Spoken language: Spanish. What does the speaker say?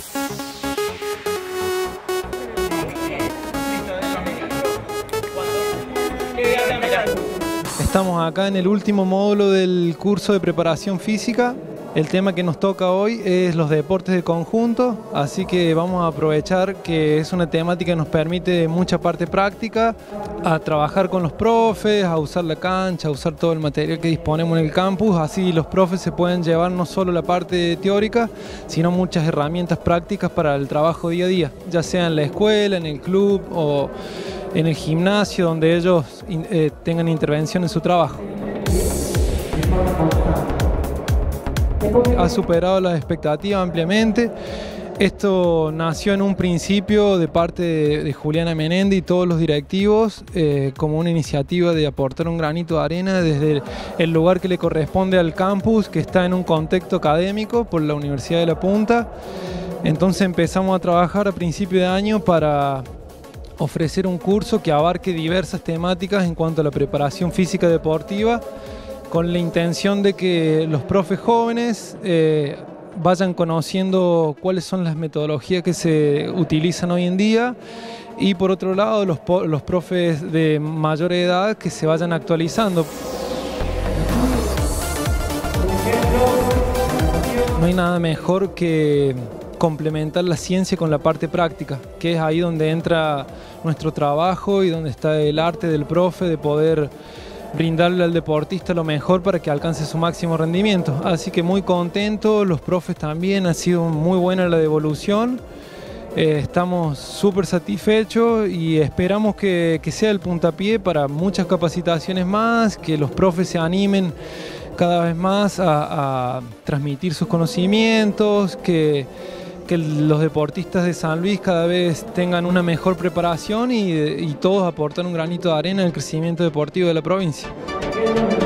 Estamos acá en el último módulo del curso de preparación física. El tema que nos toca hoy es los deportes de conjunto, así que vamos a aprovechar que es una temática que nos permite mucha parte práctica, a trabajar con los profes, a usar la cancha, a usar todo el material que disponemos en el campus, así los profes se pueden llevar no solo la parte teórica, sino muchas herramientas prácticas para el trabajo día a día, ya sea en la escuela, en el club o en el gimnasio, donde ellos tengan intervención en su trabajo. Ha superado las expectativas ampliamente. Esto nació en un principio de parte de Juliana Menéndez y todos los directivos como una iniciativa de aportar un granito de arena desde el lugar que le corresponde al campus, que está en un contexto académico por la Universidad de La Punta. Entonces empezamos a trabajar a principio de año para ofrecer un curso que abarque diversas temáticas en cuanto a la preparación física deportiva, con la intención de que los profes jóvenes vayan conociendo cuáles son las metodologías que se utilizan hoy en día, y por otro lado los profes de mayor edad que se vayan actualizando. No hay nada mejor que complementar la ciencia con la parte práctica, que es ahí donde entra nuestro trabajo y donde está el arte del profe de poder brindarle al deportista lo mejor para que alcance su máximo rendimiento. Así que muy contento, los profes también, ha sido muy buena la devolución. Estamos súper satisfechos y esperamos que sea el puntapié para muchas capacitaciones más, que los profes se animen cada vez más a transmitir sus conocimientos, que los deportistas de San Luis cada vez tengan una mejor preparación y todos aportan un granito de arena en el crecimiento deportivo de la provincia.